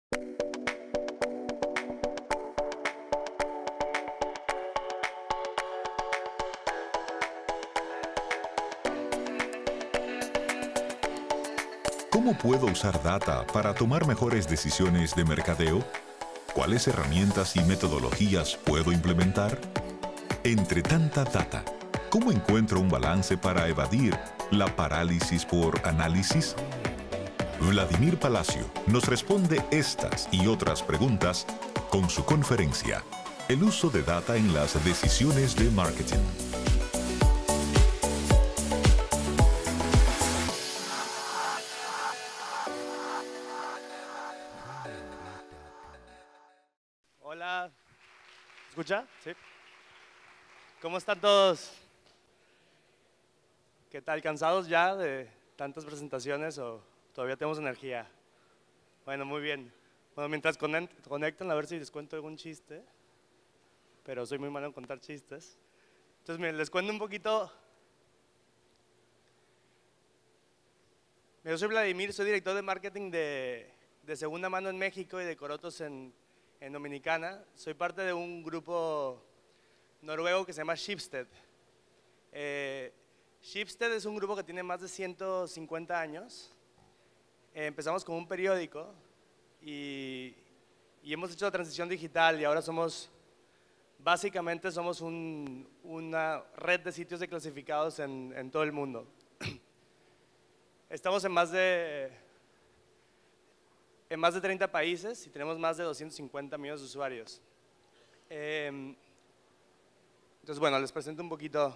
¿Cómo puedo usar data para tomar mejores decisiones de mercadeo? ¿Cuáles herramientas y metodologías puedo implementar? Entre tanta data, ¿cómo encuentro un balance para evadir la parálisis por análisis? Vladimir Palacio nos responde estas y otras preguntas con su conferencia El uso de data en las decisiones de marketing. Hola, ¿escucha? Sí. ¿Cómo están todos? ¿Qué tal? ¿Cansados ya de tantas presentaciones o todavía tenemos energía? Bueno, muy bien. Bueno, mientras conectan, a ver si les cuento algún chiste, pero soy muy malo en contar chistes. Entonces, miren, les cuento un poquito. Yo soy Vladimir, soy director de marketing de Segunda Mano en México y de Corotos en Dominicana. Soy parte de un grupo noruego que se llama Schibsted. Schibsted es un grupo que tiene más de 150 años. Empezamos como un periódico y hemos hecho la transición digital y ahora básicamente somos una red de sitios de clasificados en todo el mundo. Estamos en más de 30 países y tenemos más de 250 millones de usuarios. Entonces, bueno, les presento un poquito.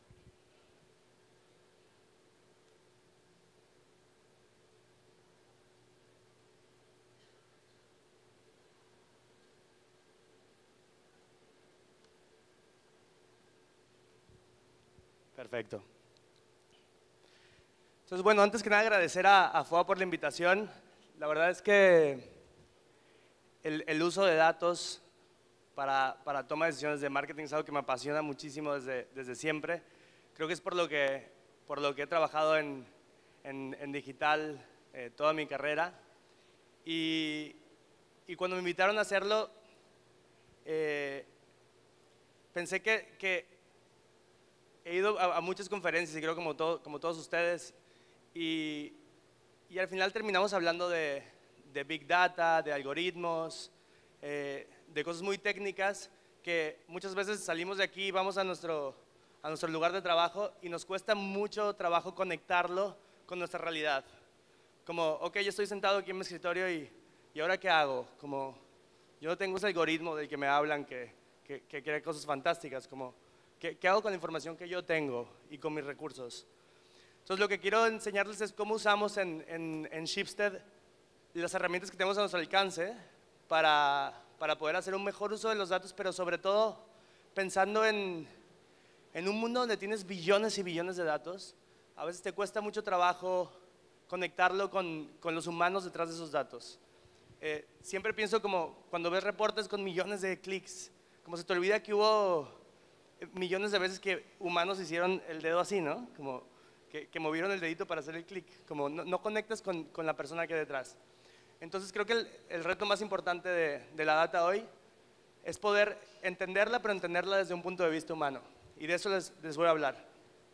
Perfecto. Entonces, bueno, antes que nada agradecer a FOA por la invitación. La verdad es que el uso de datos para toma de decisiones de marketing es algo que me apasiona muchísimo desde siempre. Creo que es por lo que he trabajado en digital toda mi carrera. Y cuando me invitaron a hacerlo, pensé que he ido a muchas conferencias y creo como todos ustedes y al final terminamos hablando de Big Data, de algoritmos, de cosas muy técnicas que muchas veces salimos de aquí y vamos a nuestro lugar de trabajo y nos cuesta mucho trabajo conectarlo con nuestra realidad. Como, ok, yo estoy sentado aquí en mi escritorio y ¿ahora qué hago? Como, yo no tengo ese algoritmo del que me hablan que crea cosas fantásticas, como, ¿qué hago con la información que yo tengo y con mis recursos? Entonces, lo que quiero enseñarles es cómo usamos en Schibsted las herramientas que tenemos a nuestro alcance para poder hacer un mejor uso de los datos, pero sobre todo pensando en un mundo donde tienes billones y billones de datos. A veces te cuesta mucho trabajo conectarlo con los humanos detrás de esos datos. Siempre pienso como cuando ves reportes con millones de clics, como se te olvida que hubo millones de veces que humanos hicieron el dedo así, ¿no? Como que movieron el dedito para hacer el clic, como no conectas con la persona que hay detrás. Entonces creo que el reto más importante de la data hoy es poder entenderla, pero entenderla desde un punto de vista humano. Y de eso les voy a hablar.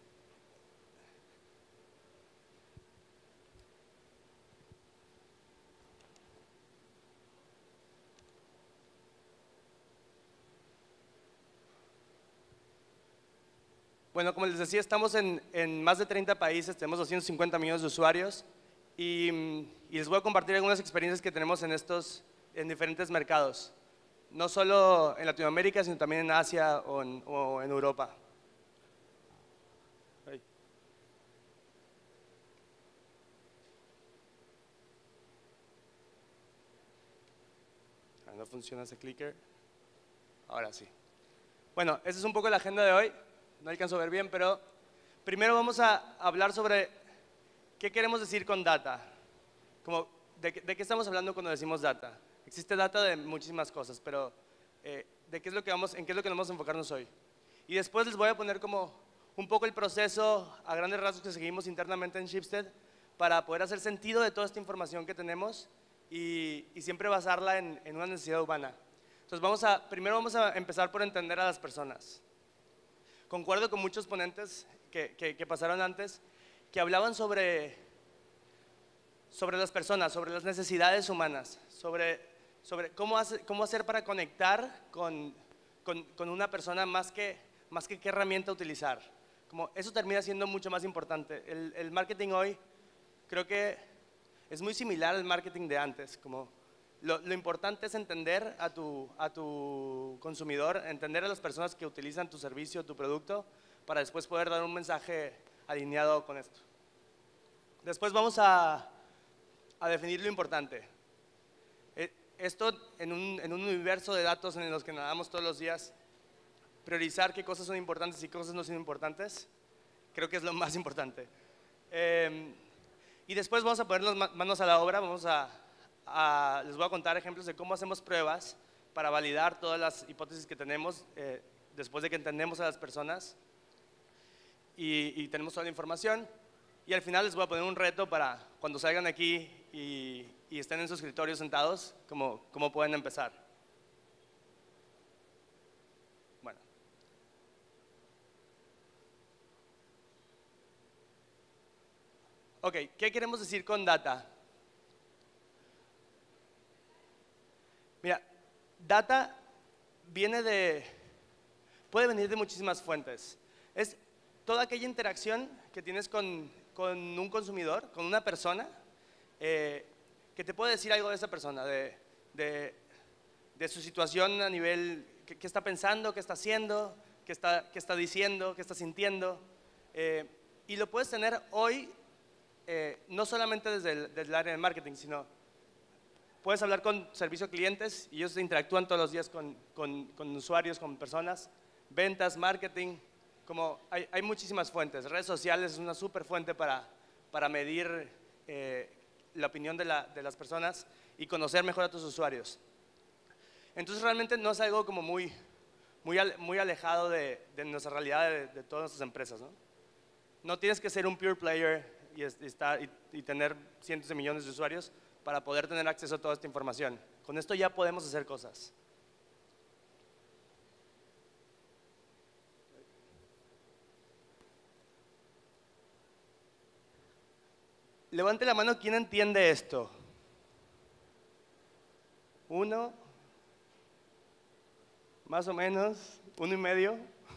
Bueno, como les decía, estamos en más de 30 países, tenemos 250 millones de usuarios y les voy a compartir algunas experiencias que tenemos en diferentes mercados. No solo en Latinoamérica, sino también en Asia o en Europa. No funciona ese clicker. Ahora sí. Bueno, esa es un poco la agenda de hoy. No alcanzo a ver bien, pero primero vamos a hablar sobre qué queremos decir con data. Como, ¿de qué estamos hablando cuando decimos data? Existe data de muchísimas cosas, pero ¿en qué es lo que vamos a enfocarnos hoy? Y después les voy a poner como un poco el proceso a grandes rasgos que seguimos internamente en Schibsted para poder hacer sentido de toda esta información que tenemos y siempre basarla en una necesidad humana. Entonces primero vamos a empezar por entender a las personas. Concuerdo con muchos ponentes que pasaron antes, que hablaban sobre las personas, sobre las necesidades humanas, sobre cómo hacer para conectar con una persona más que qué herramienta utilizar. Como eso termina siendo mucho más importante. El marketing hoy creo que es muy similar al marketing de antes. Como lo importante es entender a tu consumidor, entender a las personas que utilizan tu servicio, tu producto, para después poder dar un mensaje alineado con esto. Después vamos a definir lo importante. Esto en un universo de datos en los que nadamos todos los días, priorizar qué cosas son importantes y qué cosas no son importantes, creo que es lo más importante. Y después vamos a poner las manos a la obra, les voy a contar ejemplos de cómo hacemos pruebas para validar todas las hipótesis que tenemos después de que entendemos a las personas y tenemos toda la información. Y al final les voy a poner un reto para cuando salgan aquí y estén en sus escritorios sentados, cómo pueden empezar. Bueno. Ok, ¿qué queremos decir con data? Mira, data puede venir de muchísimas fuentes. Es toda aquella interacción que tienes con un consumidor, con una persona, que te puede decir algo de esa persona, de su situación a nivel, qué está pensando, qué está haciendo, qué está diciendo, qué está sintiendo. Y lo puedes tener hoy, no solamente desde el área de marketing, sino puedes hablar con servicio a clientes y ellos interactúan todos los días con usuarios, con personas, ventas, marketing. Como hay muchísimas fuentes. Redes sociales es una súper fuente para medir la opinión de las personas y conocer mejor a tus usuarios. Entonces realmente no es algo como muy alejado de nuestra realidad de todas nuestras empresas, ¿no? No tienes que ser un pure player y tener cientos de millones de usuarios para poder tener acceso a toda esta información. Con esto ya podemos hacer cosas. Levante la mano, ¿quién entiende esto? 1, más o menos, 1,5.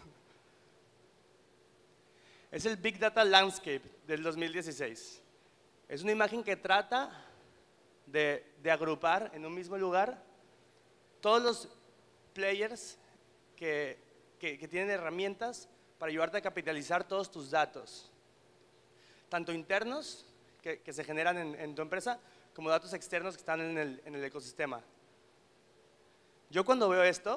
Es el Big Data Landscape del 2016. Es una imagen que trata de agrupar en un mismo lugar todos los players que tienen herramientas para ayudarte a capitalizar todos tus datos, tanto internos que se generan en tu empresa, como datos externos que están en el ecosistema. Yo cuando veo esto,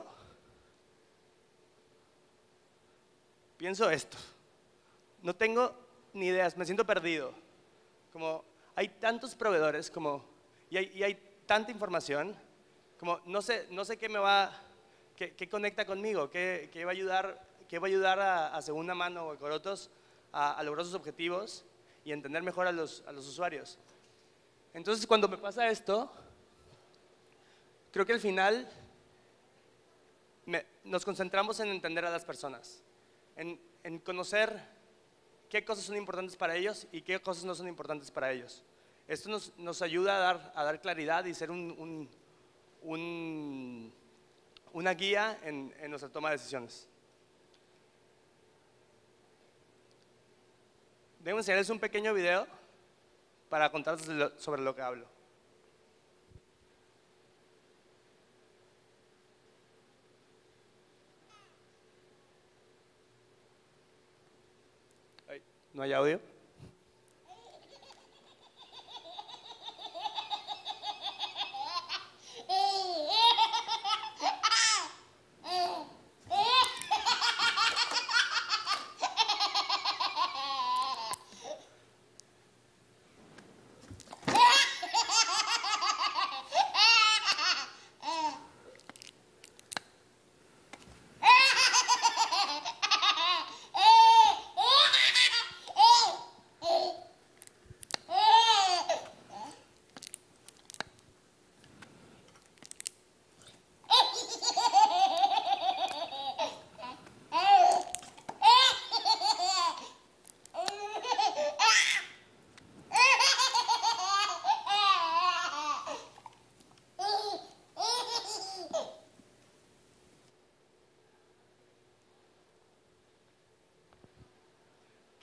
pienso esto. No tengo ni ideas, me siento perdido. Como hay tantos proveedores y hay tanta información, como no sé qué conecta conmigo, qué va a ayudar a segunda mano o a Corotos a lograr sus objetivos y entender mejor a los usuarios. Entonces, cuando me pasa esto, creo que al final nos concentramos en entender a las personas, en conocer qué cosas son importantes para ellos y qué cosas no son importantes para ellos. Esto nos ayuda a dar claridad y ser una guía en nuestra toma de decisiones. Debo enseñarles un pequeño video para contarles sobre lo que hablo. ¿No hay audio?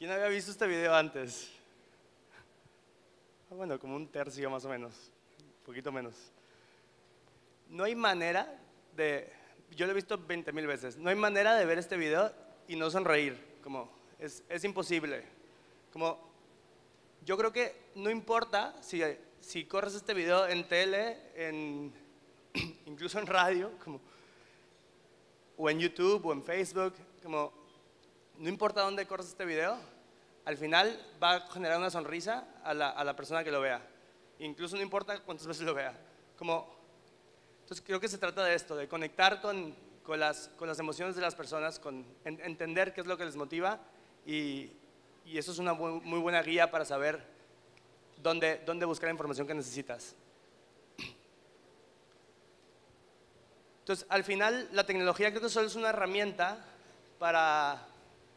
¿Quién había visto este video antes? Bueno, como un tercio más o menos, un poquito menos. No hay manera de, yo lo he visto 20,000 veces, no hay manera de ver este video y no sonreír, como es imposible. Como, yo creo que no importa si corres este video en tele, incluso en radio, como, o en YouTube o en Facebook, como, no importa dónde corres este video, al final va a generar una sonrisa a la persona que lo vea. Incluso no importa cuántas veces lo vea. Entonces creo que se trata de esto, de conectar con las emociones de las personas, entender qué es lo que les motiva y eso es una muy buena guía para saber dónde buscar la información que necesitas. Entonces, al final, la tecnología creo que solo es una herramienta para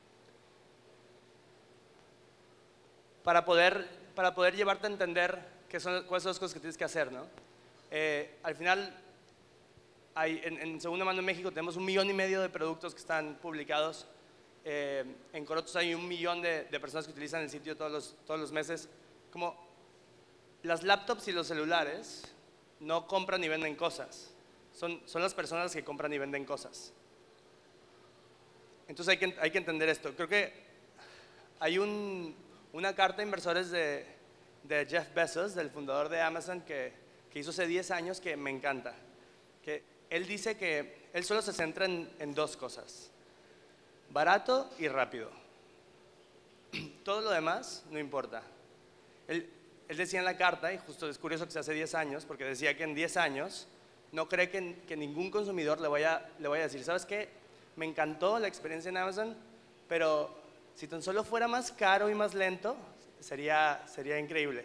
poder llevarte a entender cuáles son las cosas que tienes que hacer, ¿no? Al final, en Segunda Mano en México tenemos 1,5 millones de productos que están publicados. En Corotos hay 1 millón de personas que utilizan el sitio todos los meses. Como las laptops y los celulares no compran y venden cosas. Son las personas que compran y venden cosas. Entonces hay que entender esto. Creo que hay una carta de inversores de Jeff Bezos, del fundador de Amazon, que hizo hace 10 años que me encanta. Que él dice que él solo se centra en 2 cosas: barato y rápido. Todo lo demás no importa. Él decía en la carta, y justo es curioso que sea hace 10 años, porque decía que en 10 años no cree que ningún consumidor le vaya a decir, ¿sabes qué? Me encantó la experiencia en Amazon, pero si tan solo fuera más caro y más lento, sería increíble.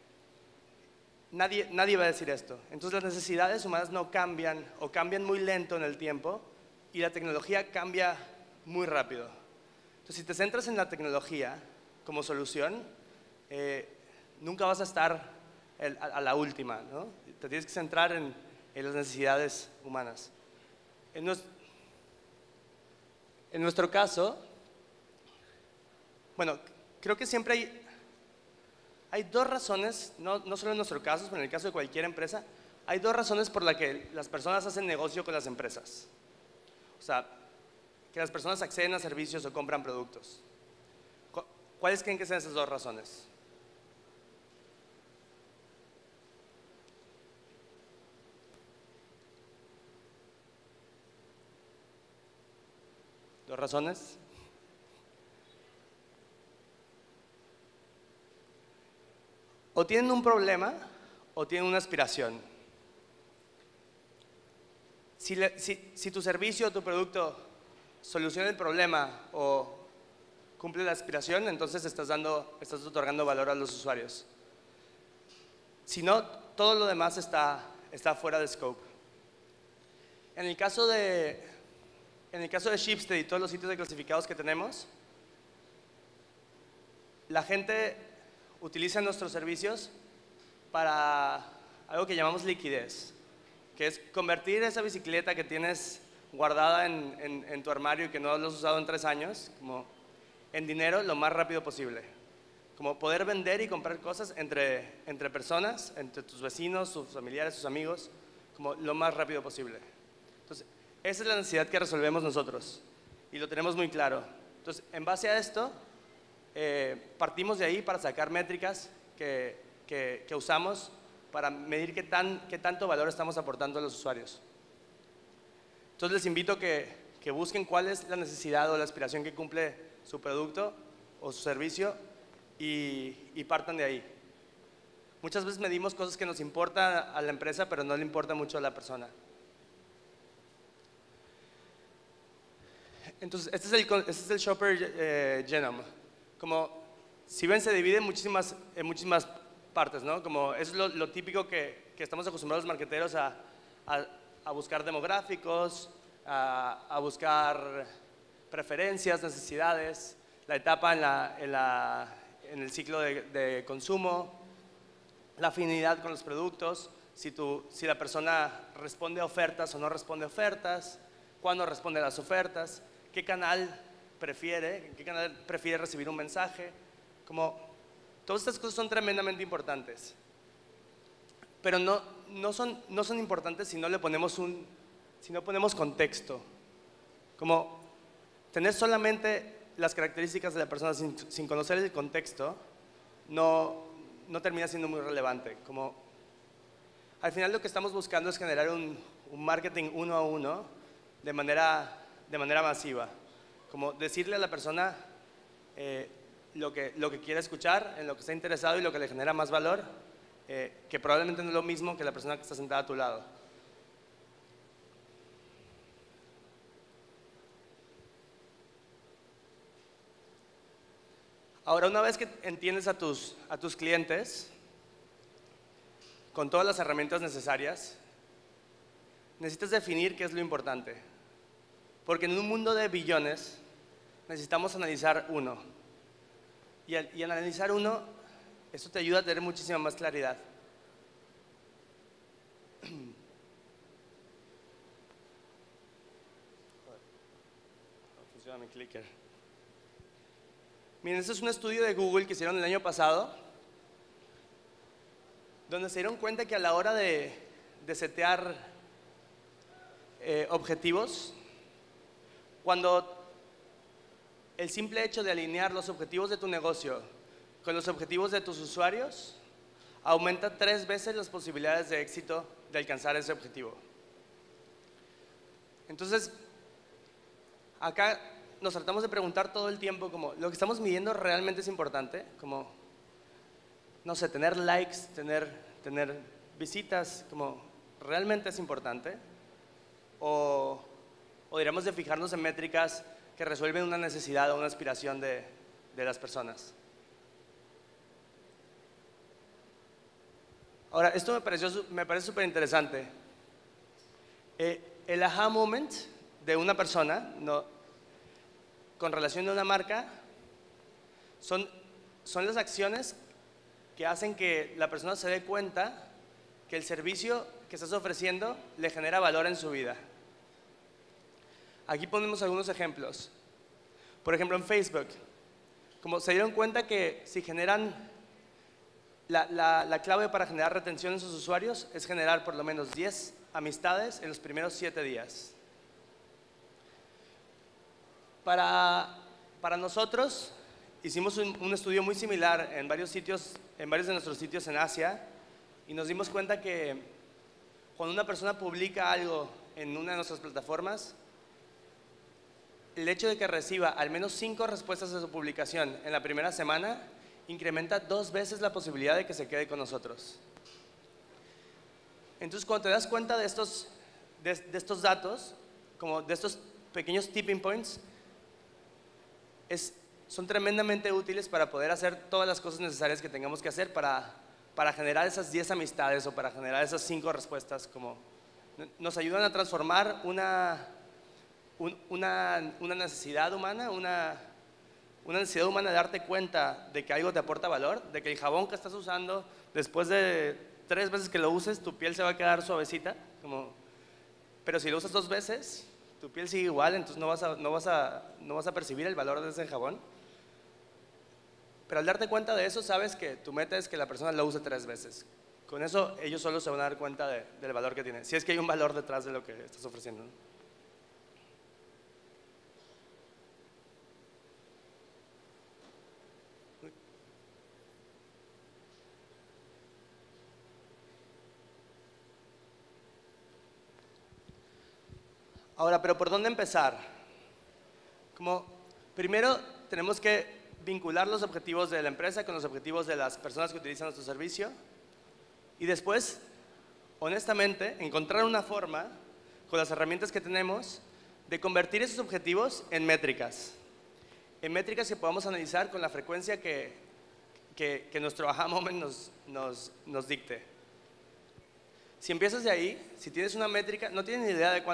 Nadie va a decir esto. Entonces las necesidades humanas no cambian o cambian muy lento en el tiempo y la tecnología cambia muy rápido. Entonces si te centras en la tecnología como solución, nunca vas a estar a la última, ¿no? Te tienes que centrar en las necesidades humanas. En nuestro caso, bueno, creo que siempre hay 2 razones, no solo en nuestro caso, sino en el caso de cualquier empresa, hay 2 razones por las que las personas hacen negocio con las empresas. O sea, que las personas acceden a servicios o compran productos. ¿Cuáles creen que sean esas 2 razones? ¿2 razones? O tienen un problema o tienen una aspiración. Si tu servicio o tu producto soluciona el problema o cumple la aspiración, entonces estás otorgando valor a los usuarios. Si no, todo lo demás está fuera de scope. En el caso de Shipstead y todos los sitios de clasificados que tenemos, la gente utiliza nuestros servicios para algo que llamamos liquidez, que es convertir esa bicicleta que tienes guardada en tu armario y que no lo has usado en 3 años, como en dinero lo más rápido posible. Como poder vender y comprar cosas entre personas, entre tus vecinos, tus familiares, tus amigos, como lo más rápido posible. Entonces, esa es la necesidad que resolvemos nosotros y lo tenemos muy claro. Entonces, en base a esto, partimos de ahí para sacar métricas que usamos para medir qué tanto valor estamos aportando a los usuarios. Entonces les invito a que busquen cuál es la necesidad o la aspiración que cumple su producto o su servicio y partan de ahí. Muchas veces medimos cosas que nos importan a la empresa, pero no le importa mucho a la persona. Entonces, este es el Shopper Genome. Como, si ven, se divide en muchísimas partes, ¿no? Como es lo típico que estamos acostumbrados los marketeros a buscar demográficos, a buscar preferencias, necesidades, la etapa en el ciclo de consumo, la afinidad con los productos, si la persona responde a ofertas o no responde a ofertas, cuándo responde a las ofertas, qué canal prefiere, en qué canal prefiere recibir un mensaje. Como, todas estas cosas son tremendamente importantes. Pero no son importantes si no le ponemos si no ponemos contexto. Como tener solamente las características de la persona sin conocer el contexto no termina siendo muy relevante. Como, al final lo que estamos buscando es generar un marketing uno a uno de manera masiva. Como decirle a la persona lo que quiere escuchar, en lo que está interesado y lo que le genera más valor, que probablemente no es lo mismo que la persona que está sentada a tu lado. Ahora, una vez que entiendes a tus clientes, con todas las herramientas necesarias, necesitas definir qué es lo importante. Porque en un mundo de billones, necesitamos analizar uno. Y al analizar uno, eso te ayuda a tener muchísima más claridad. No funciona mi clicker. Miren, este es un estudio de Google que hicieron el año pasado, donde se dieron cuenta que a la hora de setear objetivos, cuando el simple hecho de alinear los objetivos de tu negocio con los objetivos de tus usuarios, aumenta 3 veces las posibilidades de éxito de alcanzar ese objetivo. Entonces, acá nos tratamos de preguntar todo el tiempo como, ¿lo que estamos midiendo realmente es importante? Como, no sé, tener likes, tener visitas, como, ¿realmente es importante? O deberíamos de fijarnos en métricas que resuelven una necesidad o una aspiración de las personas. Ahora, esto me parece súper interesante. El aha moment de una persona, con relación a una marca, son las acciones que hacen que la persona se dé cuenta que el servicio que estás ofreciendo le genera valor en su vida. Aquí ponemos algunos ejemplos. Por ejemplo, en Facebook, como se dieron cuenta que si generan la clave para generar retención en sus usuarios es generar por lo menos 10 amistades en los primeros 7 días. Para nosotros, hicimos un estudio muy similar en varios de nuestros sitios en Asia, y nos dimos cuenta que cuando una persona publica algo en una de nuestras plataformas, el hecho de que reciba al menos 5 respuestas a su publicación en la primera semana incrementa 2 veces la posibilidad de que se quede con nosotros. Entonces, cuando te das cuenta de estos datos, como de estos pequeños tipping points, son tremendamente útiles para poder hacer todas las cosas necesarias que tengamos que hacer para generar esas 10 amistades o para generar esas 5 respuestas. Como nos ayudan a transformar una necesidad humana, una necesidad humana de darte cuenta de que algo te aporta valor, de que el jabón que estás usando, después de 3 veces que lo uses, tu piel se va a quedar suavecita, pero si lo usas 2 veces, tu piel sigue igual, entonces no vas a percibir el valor de ese jabón. Pero al darte cuenta de eso, sabes que tu meta es que la persona lo use 3 veces. Con eso, ellos solo se van a dar cuenta del valor que tiene, si es que hay un valor detrás de lo que estás ofreciendo, ¿no? Ahora, ¿pero por dónde empezar? Como, primero, tenemos que vincular los objetivos de la empresa con los objetivos de las personas que utilizan nuestro servicio. Y después, honestamente, encontrar una forma, con las herramientas que tenemos, de convertir esos objetivos en métricas. En métricas que podamos analizar con la frecuencia que nuestro aha moment nos dicte. Si empiezas de ahí, si tienes una métrica, no tienes ni idea de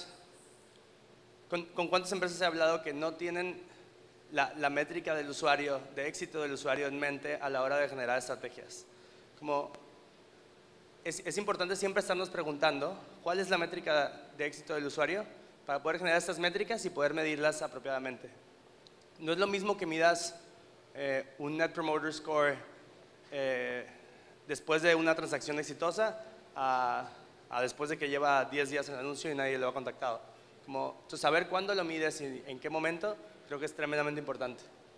con cuántas empresas he hablado que no tienen la métrica del usuario, de éxito del usuario en mente a la hora de generar estrategias. Como es importante siempre estarnos preguntando cuál es la métrica de éxito del usuario para poder generar estas métricas y poder medirlas apropiadamente. no es lo mismo que midas un Net Promoter Score después de una transacción exitosa a después de que lleva 10 días en el anuncio y nadie lo ha contactado. Entonces, saber cuándo lo mides y en qué momento, creo que es tremendamente importante.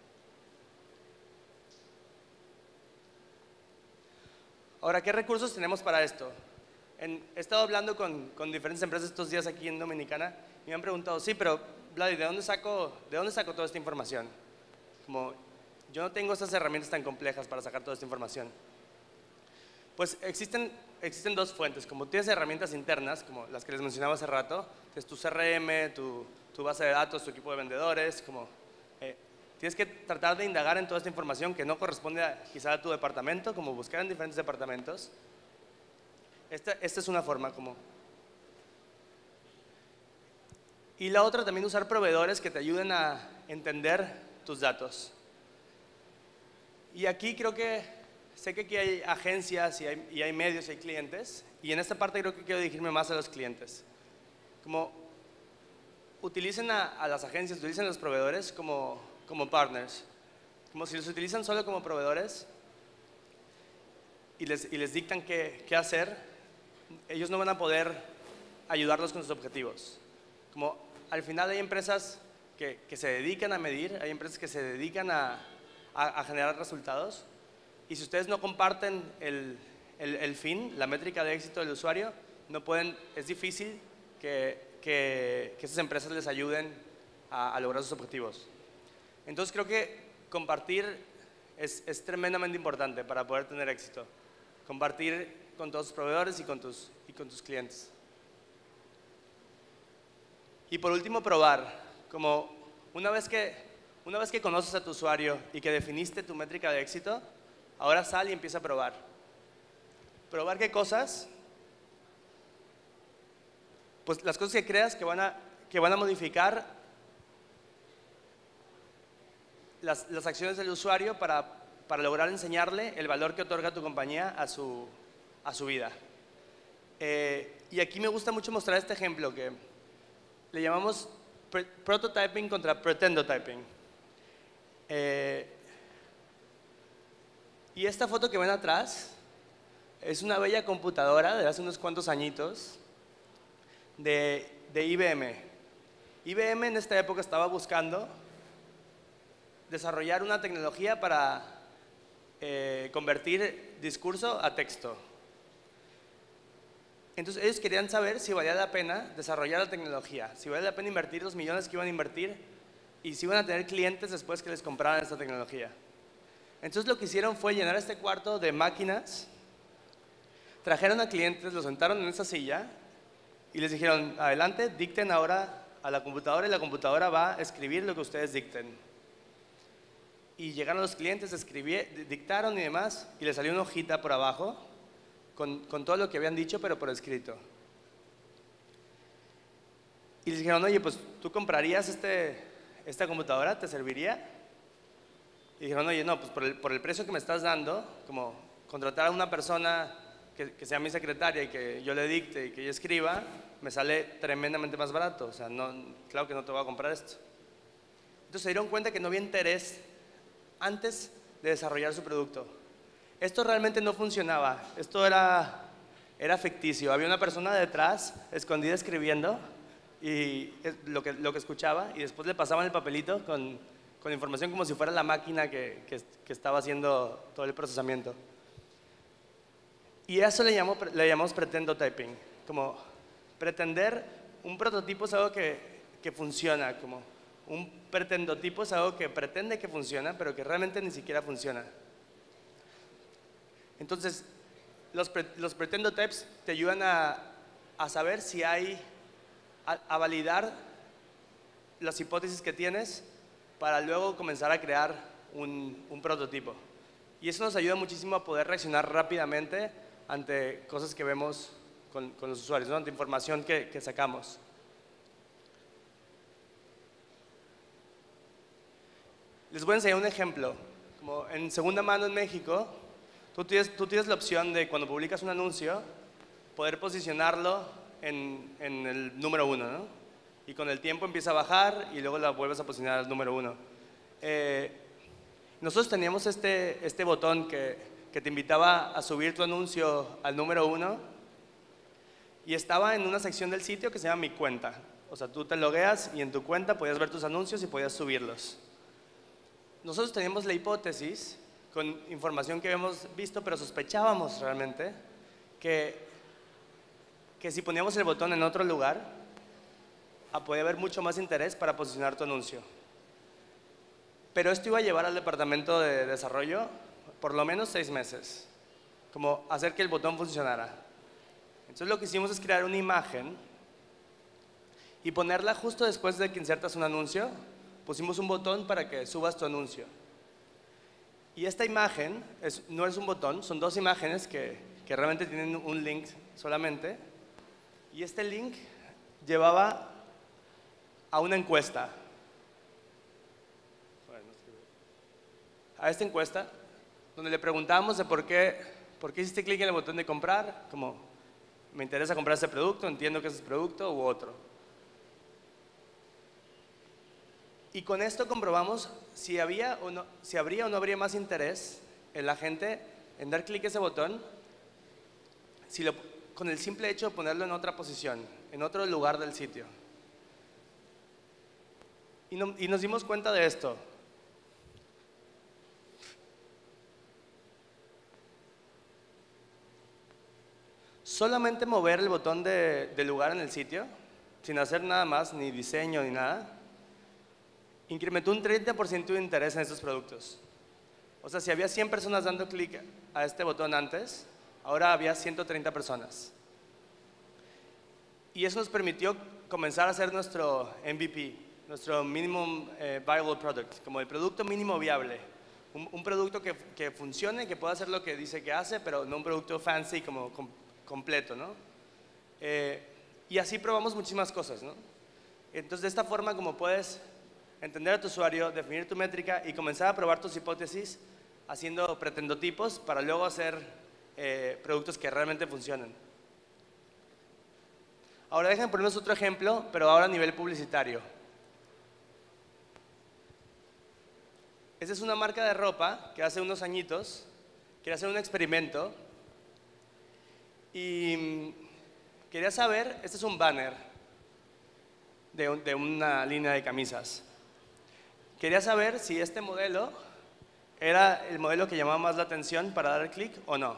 Ahora, ¿qué recursos tenemos para esto? He estado hablando con diferentes empresas estos días aquí en Dominicana y me han preguntado, sí, pero Vladi, ¿de dónde saco toda esta información? Yo no tengo esas herramientas tan complejas para sacar toda esta información. Pues existen dos fuentes. Como tienes herramientas internas, como las que les mencionaba hace rato, es tu CRM, tu base de datos, tu equipo de vendedores, tienes que tratar de indagar en toda esta información que no corresponde quizá a tu departamento, como buscar en diferentes departamentos. Esta es una forma Y la otra, también usar proveedores que te ayuden a entender tus datos. Y aquí creo que, sé que aquí hay agencias y hay medios y hay clientes, y en esta parte creo que quiero dirigirme más a los clientes. Utilicen a las agencias, utilicen a los proveedores como partners. Si los utilizan solo como proveedores y les dictan qué hacer, ellos no van a poder ayudarlos con sus objetivos. Al final hay empresas que se dedican a medir, hay empresas que se dedican a generar resultados, y si ustedes no comparten el fin, la métrica de éxito del usuario, es difícil que esas empresas les ayuden a lograr sus objetivos. Entonces creo que compartir es tremendamente importante para poder tener éxito. Compartir con todos tus proveedores y con tus clientes. Y por último, probar. Una vez que conoces a tu usuario y que definiste tu métrica de éxito, ahora sal y empieza a probar. ¿Probar qué cosas? Pues las cosas que creas que van a modificar las acciones del usuario para lograr enseñarle el valor que otorga tu compañía a su vida. Y aquí me gusta mucho mostrar este ejemplo que le llamamos prototyping contra pretendotyping. Y esta foto que ven atrás es una bella computadora de hace unos cuantos añitos de IBM. IBM en esta época estaba buscando desarrollar una tecnología para convertir discurso a texto. Entonces ellos querían saber si valía la pena desarrollar la tecnología, si valía la pena invertir los millones que iban a invertir y si iban a tener clientes después que les compraran esta tecnología. Entonces lo que hicieron fue llenar este cuarto de máquinas, trajeron a clientes, los sentaron en esa silla y les dijeron, adelante, dicten ahora a la computadora y la computadora va a escribir lo que ustedes dicten. Y llegaron los clientes, dictaron y demás, y les salió una hojita por abajo con todo lo que habían dicho, pero por escrito. Y les dijeron, oye, pues ¿tú comprarías esta computadora? ¿Te serviría? Y dijeron, oye, no, pues por el precio que me estás dando, como contratar a una persona que sea mi secretaria y que yo le dicte y que ella escriba, me sale tremendamente más barato. O sea, claro que no te voy a comprar esto. Entonces se dieron cuenta que no había interés antes de desarrollar su producto. Esto realmente no funcionaba, esto era ficticio. Había una persona detrás, escondida, escribiendo y lo que escuchaba, y después le pasaban el papelito con información como si fuera la máquina que estaba haciendo todo el procesamiento. Y eso le llamamos pretendotyping. Como pretender, un prototipo es algo que funciona, como un pretendotipo es algo que pretende que funciona, pero que realmente ni siquiera funciona. Entonces, los pretendotypes te ayudan a saber si a validar las hipótesis que tienes para luego comenzar a crear un prototipo. Y eso nos ayuda muchísimo a poder reaccionar rápidamente ante cosas que vemos con los usuarios, ¿no? Ante información que sacamos. Les voy a enseñar un ejemplo. Como en segunda mano en México, tú tienes la opción de, cuando publicas un anuncio, poder posicionarlo en el número 1, ¿no? Y con el tiempo empieza a bajar y luego la vuelves a posicionar al número 1. Nosotros teníamos este botón que te invitaba a subir tu anuncio al número 1 y estaba en una sección del sitio que se llama Mi Cuenta. O sea, tú te logueas y en tu cuenta podías ver tus anuncios y podías subirlos. Nosotros teníamos la hipótesis, con información que habíamos visto, pero sospechábamos realmente que si poníamos el botón en otro lugar, podía haber mucho más interés para posicionar tu anuncio. Pero esto iba a llevar al departamento de desarrollo por lo menos 6 meses, como hacer que el botón funcionara. Entonces lo que hicimos es crear una imagen y ponerla justo después de que insertas un anuncio. Pusimos un botón para que subas tu anuncio. Y esta imagen no es un botón, son 2 imágenes que realmente tienen un link solamente. Y este link llevaba a una encuesta. A esta encuesta, donde le preguntábamos de por qué hiciste clic en el botón de comprar, como me interesa comprar este producto, entiendo que es este producto u otro. Y con esto comprobamos si habría o no habría más interés en la gente en dar clic a ese botón con el simple hecho de ponerlo en otra posición, en otro lugar del sitio. Y nos dimos cuenta de esto. Solamente mover el botón de lugar en el sitio, sin hacer nada más, ni diseño ni nada, incrementó un 30% de interés en estos productos. O sea, si había 100 personas dando clic a este botón antes, ahora había 130 personas. Y eso nos permitió comenzar a hacer nuestro MVP, nuestro Minimum Viable Product, como el producto mínimo viable. Un producto que funcione, que pueda hacer lo que dice que hace, pero no un producto fancy como completo, ¿no? Y así probamos muchísimas cosas, ¿no? Entonces, de esta forma, como puedes entender a tu usuario, definir tu métrica y comenzar a probar tus hipótesis haciendo pretendotipos para luego hacer productos que realmente funcionen. Ahora déjenme ponernos otro ejemplo, pero ahora a nivel publicitario. Esta es una marca de ropa que hace unos añitos quería hacer un experimento y quería saber, este es un banner de una línea de camisas. Quería saber si este modelo era el modelo que llamaba más la atención para dar clic o no.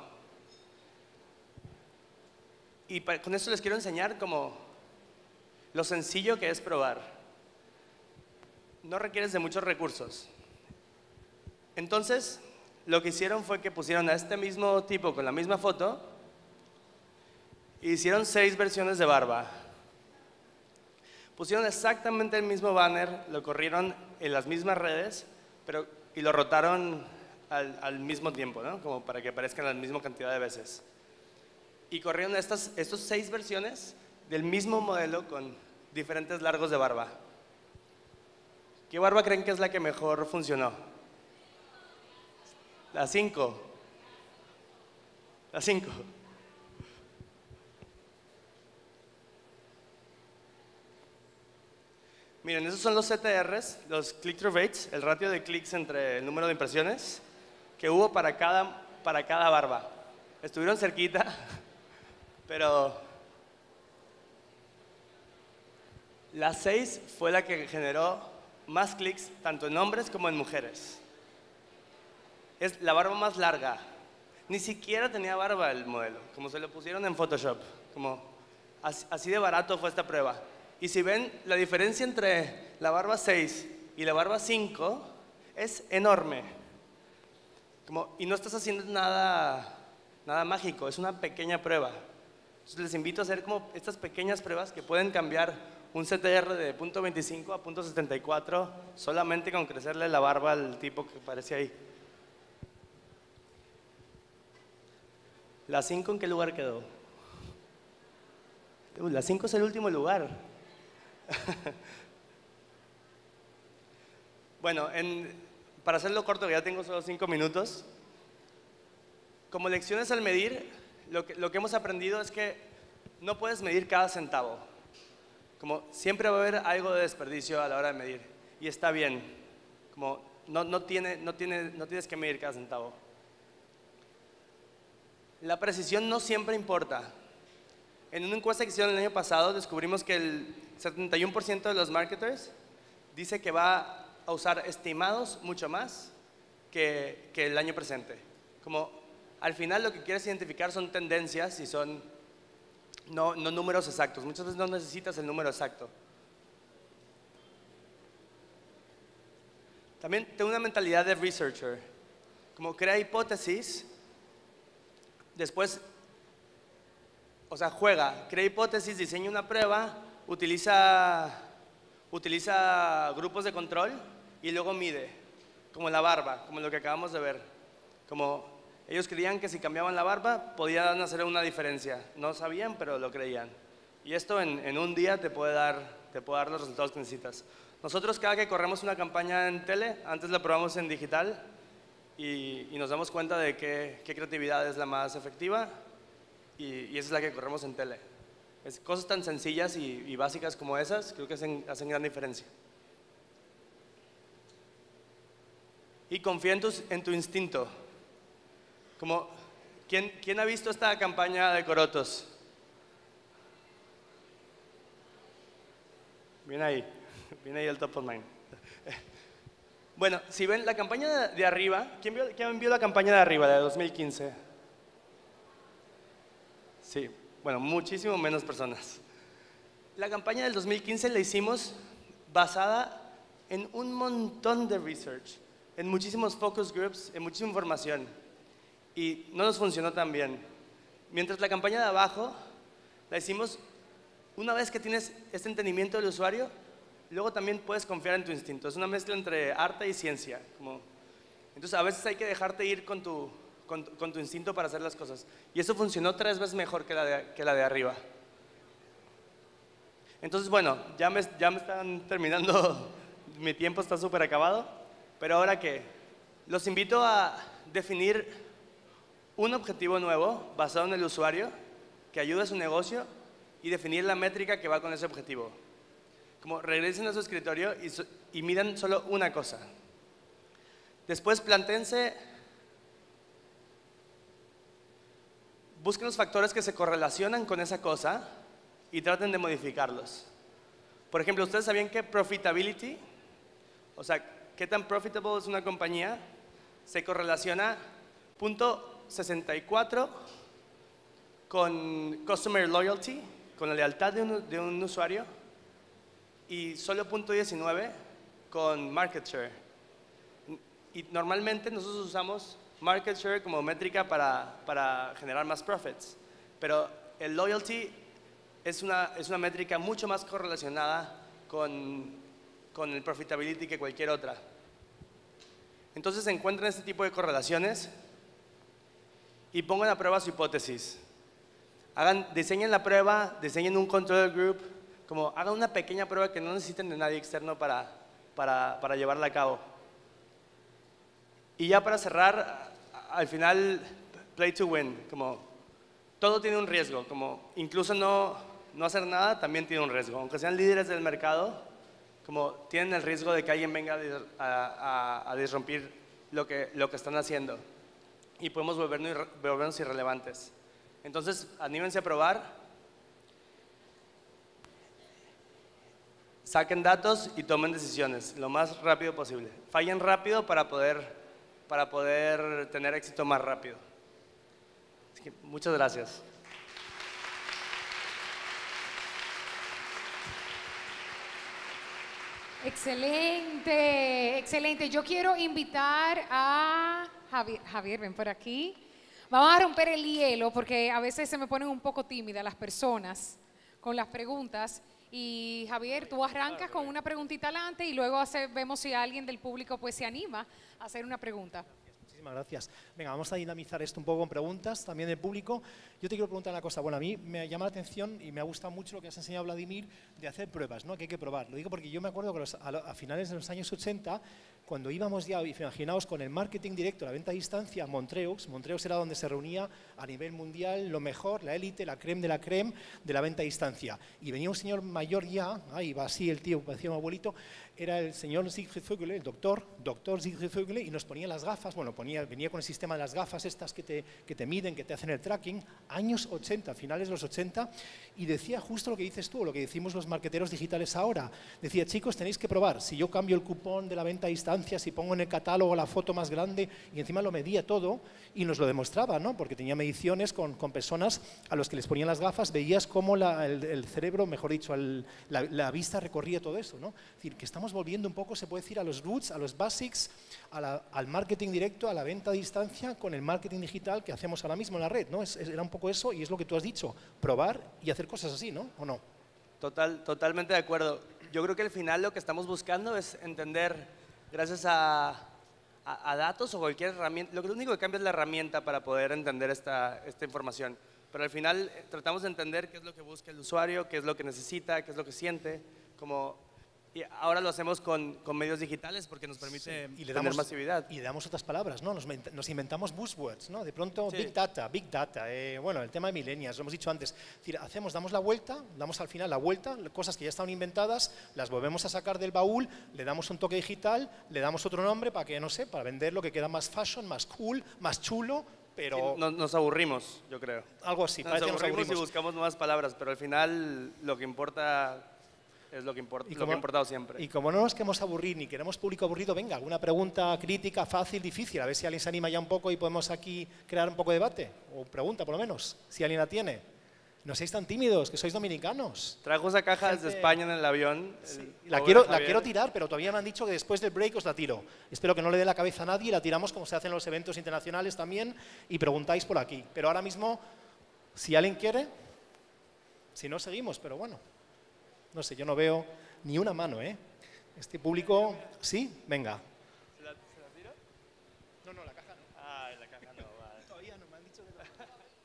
Y con esto les quiero enseñar como lo sencillo que es probar. No requieres de muchos recursos. Entonces, lo que hicieron fue que pusieron a este mismo tipo con la misma foto e hicieron 6 versiones de barba. Pusieron exactamente el mismo banner, lo corrieron en las mismas redes, y lo rotaron al mismo tiempo, ¿no? Como para que aparezcan la misma cantidad de veces. Y corrieron estos 6 versiones del mismo modelo con diferentes largos de barba. ¿Qué barba creen que es la que mejor funcionó? La 5. La 5. Miren, esos son los CTRs, los click-through rates, el ratio de clics entre el número de impresiones que hubo para cada barba. Estuvieron cerquita, pero la 6 fue la que generó más clics tanto en hombres como en mujeres. Es la barba más larga. Ni siquiera tenía barba el modelo, como se lo pusieron en Photoshop. Como así de barato fue esta prueba. Y si ven, la diferencia entre la barba 6 y la barba 5 es enorme. Y no estás haciendo nada mágico, es una pequeña prueba. Entonces les invito a hacer como estas pequeñas pruebas que pueden cambiar un CTR de 0.25 a 0.74 solamente con crecerle la barba al tipo que aparece ahí. ¿La 5 en qué lugar quedó? La 5 es el último lugar. Bueno, para hacerlo corto, que ya tengo solo 5 minutos, como lecciones al medir, lo que hemos aprendido es que no puedes medir cada centavo. Como siempre va a haber algo de desperdicio a la hora de medir, y está bien. Como no tienes que medir cada centavo. La precisión no siempre importa. En una encuesta que hicieron el año pasado descubrimos que el 71% de los marketers dice que va a usar estimados mucho más que el año presente. Como al final lo que quieres identificar son tendencias y son no números exactos. Muchas veces no necesitas el número exacto. También tengo una mentalidad de researcher. Como crea hipótesis, después, o sea, juega, crea hipótesis, diseña una prueba, utiliza grupos de control y luego mide, como la barba, como lo que acabamos de ver. Como ellos creían que si cambiaban la barba podían hacer una diferencia. No sabían, pero lo creían. Y esto en un día te puede dar los resultados que necesitas. Nosotros cada que corremos una campaña en tele, antes la probamos en digital y nos damos cuenta de qué creatividad es la más efectiva y esa es la que corremos en tele. Cosas tan sencillas y básicas como esas creo que hacen gran diferencia. Y confía en tu instinto. Como, ¿quién ha visto esta campaña de Corotos? Viene ahí el top of mind. Bueno, si ven la campaña de arriba, ¿quién vio la campaña de arriba, de 2015? Sí, bueno, muchísimo menos personas. La campaña del 2015 la hicimos basada en un montón de research, en muchísimos focus groups, en muchísima información. Y no nos funcionó tan bien. Mientras la campaña de abajo la hicimos una vez que tienes este entendimiento del usuario, luego también puedes confiar en tu instinto. Es una mezcla entre arte y ciencia. Entonces a veces hay que dejarte ir con tu instinto para hacer las cosas. Y eso funcionó 3 veces mejor que la de arriba. Entonces bueno, ya me están terminando, mi tiempo está súper acabado. Pero ahora que los invito a definir un objetivo nuevo basado en el usuario que ayude a su negocio y definir la métrica que va con ese objetivo. Como regresen a su escritorio y midan solo una cosa. Después plantéense, busquen los factores que se correlacionan con esa cosa y traten de modificarlos. Por ejemplo, ¿ustedes sabían que profitability, o sea, qué tan profitable es una compañía, se correlaciona 0.64 con customer loyalty, con la lealtad de un usuario, y solo 0.19 con market share. Y normalmente nosotros usamos market share como métrica para generar más profits, pero el loyalty es una métrica mucho más correlacionada con el profitability que cualquier otra. Entonces encuentren este tipo de correlaciones y pongan a prueba su hipótesis. Diseñen la prueba, diseñen un control group, como hagan una pequeña prueba que no necesiten de nadie externo para llevarla a cabo. Y ya para cerrar, al final, play to win, como todo tiene un riesgo, como incluso no hacer nada también tiene un riesgo. Aunque sean líderes del mercado, como tienen el riesgo de que alguien venga a disrumpir lo que están haciendo y podemos volvernos irrelevantes. Entonces, anímense a probar, saquen datos y tomen decisiones lo más rápido posible. Fallen rápido para poder tener éxito más rápido. Así que, muchas gracias. Excelente, excelente. Yo quiero invitar a Javier, ven por aquí. Vamos a romper el hielo porque a veces se me ponen un poco tímidas las personas con las preguntas. Y Javier, tú arrancas con una preguntita adelante y luego vemos si alguien del público pues se anima a hacer una pregunta. Muchísimas gracias. Venga, vamos a dinamizar esto un poco con preguntas también del público. Yo te quiero preguntar una cosa. Bueno, a mí me llama la atención y me ha gustado mucho lo que has enseñado, Vladimir, de hacer pruebas, ¿no? Que hay que probar. Lo digo porque yo me acuerdo que a finales de los años 80, cuando íbamos ya, imaginaos, con el marketing directo, la venta a distancia, a Montreux era donde se reunía a nivel mundial lo mejor, la élite, la creme de la creme de la venta a distancia. Y venía un señor mayor ya, ahí va así el tío, parecía un abuelito, era el señor Siegfried Vögele, el doctor Siegfried Vögele, y nos ponía las gafas, bueno, venía con el sistema de las gafas estas que te miden, que te hacen el tracking, años 80, finales de los 80, y decía justo lo que dices tú, lo que decimos los marqueteros digitales ahora. Decía, chicos, tenéis que probar, si yo cambio el cupón de la venta a distancia, si pongo en el catálogo la foto más grande, y encima lo medía todo, y nos lo demostraba, ¿no? Porque tenía mediciones con personas a los que les ponían las gafas, veías cómo el cerebro, mejor dicho, la vista recorría todo eso, ¿no? Es decir, que estamos volviendo un poco, se puede decir, a los roots, a los basics, al marketing directo, a la venta a distancia con el marketing digital que hacemos ahora mismo en la red, ¿no? Era un poco eso y es lo que tú has dicho, probar y hacer cosas así, ¿no? ¿O no? Totalmente de acuerdo. Yo creo que al final lo que estamos buscando es entender, gracias a datos o cualquier herramienta, lo único que cambia es la herramienta para poder entender esta información. Pero al final tratamos de entender qué es lo que busca el usuario, qué es lo que necesita, qué es lo que siente, y ahora lo hacemos con medios digitales porque nos permite tener masividad. Y le damos otras palabras, ¿no? Nos inventamos buzzwords, ¿no? De pronto, sí. Big Data, bueno, el tema de millennials, lo hemos dicho antes. Es decir, damos la vuelta, damos al final la vuelta, cosas que ya estaban inventadas, las volvemos a sacar del baúl, le damos un toque digital, le damos otro nombre para que, no sé, para vender lo que queda más fashion, más cool, más chulo, pero… Sí, nos aburrimos, yo creo. Algo así, nos aburrimos y buscamos nuevas palabras, pero al final lo que importa… es lo que ha importado siempre. Y como no nos queremos aburrir ni queremos público aburrido, venga, alguna pregunta crítica, fácil, difícil, a ver si alguien se anima ya un poco y podemos aquí crear un poco de debate, o pregunta por lo menos, si alguien la tiene. No seáis tan tímidos, que sois dominicanos. Trajo esa caja desde España en el avión. Sí. La quiero tirar, pero todavía me han dicho que después del break os la tiro. Espero que no le dé la cabeza a nadie y la tiramos como se hace en los eventos internacionales también y preguntáis por aquí. Pero ahora mismo, si alguien quiere, si no seguimos, pero bueno. No sé, yo no veo ni una mano, ¿eh? Este público… ¿Sí? Venga. ¿Se la tiro? No, la caja no. Ah, la caja no, vale. Todavía no me han dicho que no.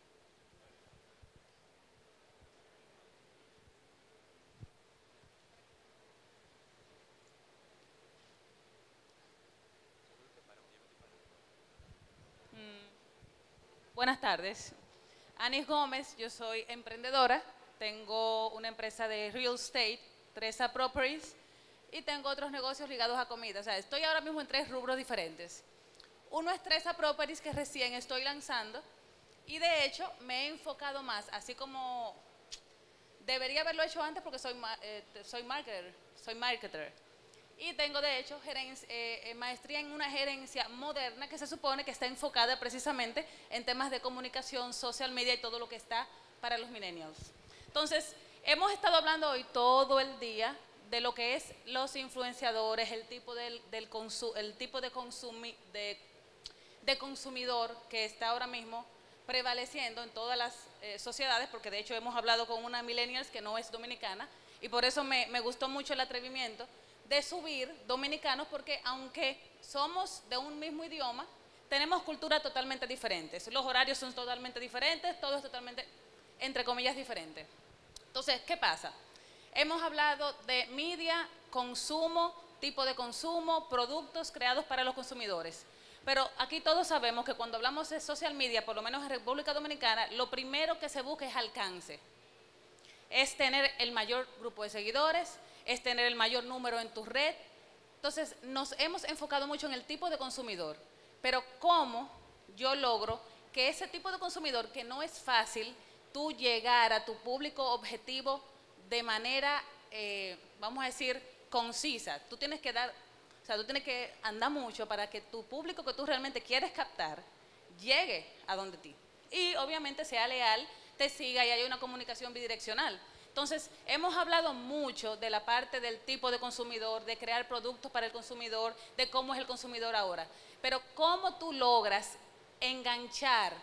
Buenas tardes. Anis Gómez, yo soy emprendedora. Tengo una empresa de real estate, Tresa Properties, y tengo otros negocios ligados a comida. O sea, estoy ahora mismo en 3 rubros diferentes. Uno es Tresa Properties, que recién estoy lanzando, y de hecho me he enfocado más, así como debería haberlo hecho antes porque soy marketer. Y tengo de hecho maestría en una gerencia moderna que se supone que está enfocada precisamente en temas de comunicación, social media y todo lo que está para los millennials. Entonces, hemos estado hablando hoy todo el día de lo que es los influenciadores, el tipo de consumidor que está ahora mismo prevaleciendo en todas las sociedades, porque de hecho hemos hablado con una millennials que no es dominicana, y por eso me gustó mucho el atrevimiento de subir dominicanos, porque aunque somos de un mismo idioma, tenemos culturas totalmente diferentes, los horarios son totalmente diferentes, todo es totalmente, entre comillas, diferente. Entonces, ¿qué pasa? Hemos hablado de media, consumo, tipo de consumo, productos creados para los consumidores. Pero aquí todos sabemos que cuando hablamos de social media, por lo menos en República Dominicana, lo primero que se busca es alcance. Es tener el mayor grupo de seguidores, es tener el mayor número en tu red. Entonces, nos hemos enfocado mucho en el tipo de consumidor. Pero ¿cómo yo logro que ese tipo de consumidor, que no es fácil, tú llegar a tu público objetivo de manera, vamos a decir, concisa? Tú tienes que tú tienes que andar mucho para que tu público que tú realmente quieres captar llegue a donde ti. Y obviamente sea leal, te siga y haya una comunicación bidireccional. Entonces, hemos hablado mucho de la parte del tipo de consumidor, de crear productos para el consumidor, de cómo es el consumidor ahora. Pero ¿cómo tú logras enganchar?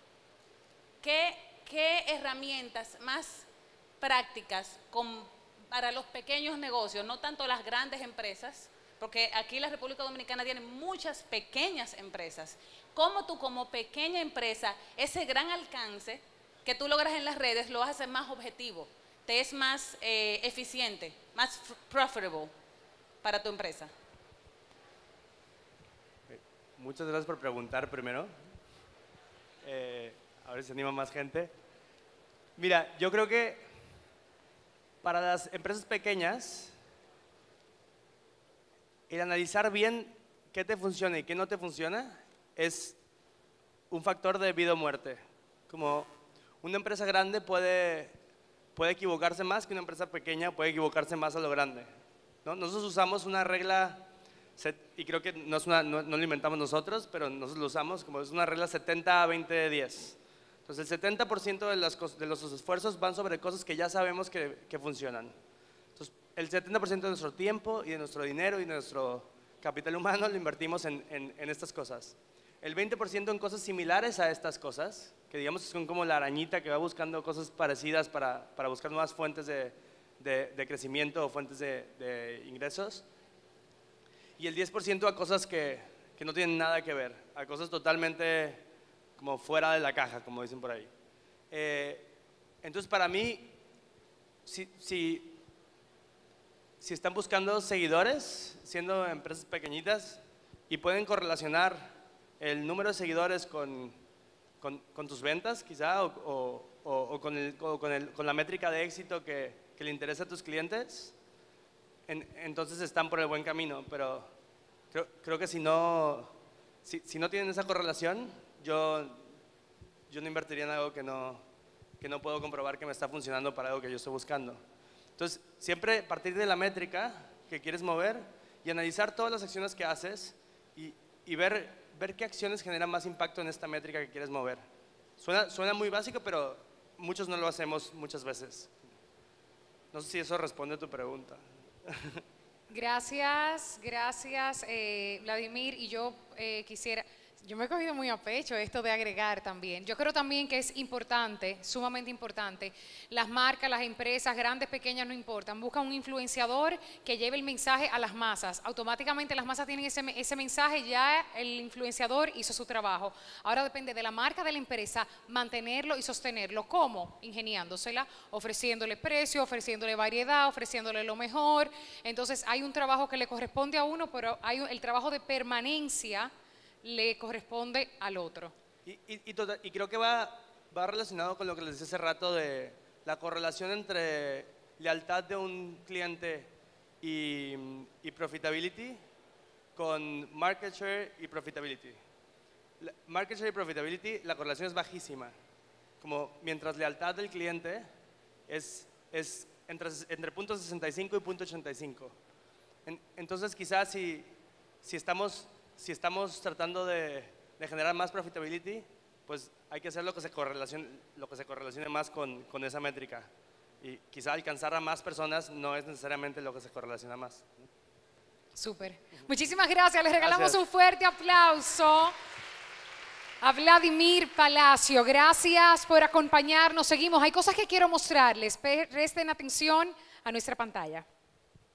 ¿Qué herramientas más prácticas para los pequeños negocios, no tanto las grandes empresas, porque aquí la República Dominicana tiene muchas pequeñas empresas. ¿Cómo tú como pequeña empresa, ese gran alcance que tú logras en las redes, lo vas a hacer más objetivo, te es más eficiente, más profitable para tu empresa? Muchas gracias por preguntar primero. A ver si se anima más gente. Mira, yo creo que para las empresas pequeñas, el analizar bien qué te funciona y qué no te funciona es un factor de vida o muerte. Como una empresa grande puede equivocarse más que una empresa pequeña, puede equivocarse más a lo grande, ¿no? Nosotros usamos una regla, y creo que no lo inventamos nosotros, pero nosotros lo usamos, como es una regla 70-20-10. Entonces el 70% de los esfuerzos van sobre cosas que ya sabemos que funcionan. Entonces el 70% de nuestro tiempo y de nuestro dinero y de nuestro capital humano lo invertimos en estas cosas. El 20% en cosas similares a estas cosas, que digamos son como la arañita que va buscando cosas parecidas para buscar nuevas fuentes de crecimiento o fuentes de ingresos. Y el 10% a cosas que no tienen nada que ver, a cosas totalmente como fuera de la caja, como dicen por ahí. Entonces, para mí, si están buscando seguidores, siendo empresas pequeñitas, y pueden correlacionar el número de seguidores con tus ventas, quizá, o con la métrica de éxito que le interesa a tus clientes, entonces están por el buen camino. Pero creo que si no tienen esa correlación, yo no invertiría en algo que no puedo comprobar que me está funcionando para algo que yo estoy buscando. Entonces, siempre partir de la métrica que quieres mover y analizar todas las acciones que haces y ver qué acciones generan más impacto en esta métrica que quieres mover. Suena muy básico, pero muchos no lo hacemos muchas veces. No sé si eso responde a tu pregunta. Gracias, Vladimir. Y yo yo me he cogido muy a pecho esto de agregar también. Yo creo también que es importante, sumamente importante, las marcas, las empresas, grandes, pequeñas, no importan, buscan un influenciador que lleve el mensaje a las masas. Automáticamente las masas tienen ese mensaje, ya el influenciador hizo su trabajo. Ahora depende de la marca, de la empresa, mantenerlo y sostenerlo. ¿Cómo? Ingeniándosela, ofreciéndole precio, ofreciéndole variedad, ofreciéndole lo mejor. Entonces hay un trabajo que le corresponde a uno, pero el trabajo de permanencia le corresponde al otro. Y creo que va relacionado con lo que les decía hace rato de la correlación entre lealtad de un cliente y profitability con market share y profitability. Market share y profitability, la correlación es bajísima. Como mientras lealtad del cliente es entre 0.65 y 0.85. Entonces quizás si estamos tratando de generar más profitability, pues hay que hacer lo que se correlacione más con esa métrica. Y quizá alcanzar a más personas no es necesariamente lo que se correlaciona más. Súper. Muchísimas gracias. Les regalamos un fuerte aplauso a Vladimir Palacio. Gracias por acompañarnos. Seguimos. Hay cosas que quiero mostrarles. Presten atención a nuestra pantalla.